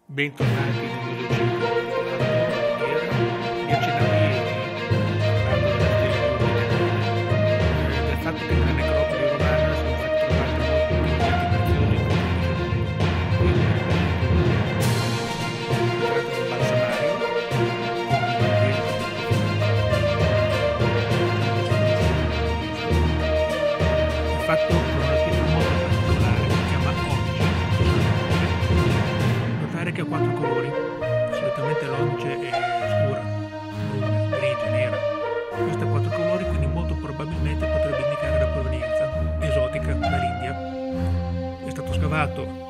Bentornati nel Museo Civico vi accennavo ieri, parlando del fatto che nella necropoli romana sono stati trovati molti oggetti preziosi come un balsamario, il fatto con una pietra molto particolare che si chiama onice. Notare che ha 4 colori, solitamente l'onice è scura, bruna, grigia, nera. Questo ha 4 colori, quindi molto probabilmente potrebbe indicare la provenienza esotica dall'India. È stato scavato